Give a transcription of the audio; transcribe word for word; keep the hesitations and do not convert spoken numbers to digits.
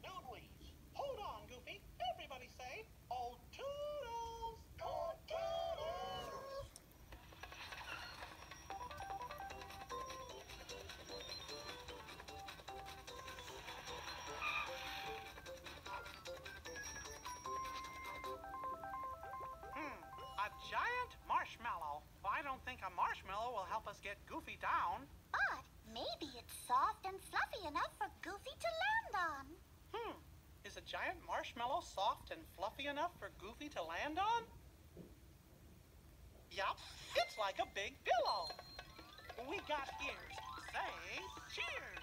Noodlies. Hold on, Goofy. Everybody say, oh, toodles. Oh, toodles. Hmm, a giant marshmallow. I don't think a marshmallow will help us get Goofy down. But maybe it's soft and fluffy enough for Goofy to land on. Hmm, is a giant marshmallow soft and fluffy enough for Goofy to land on? Yup, it's like a big pillow. We got ears. Say cheers.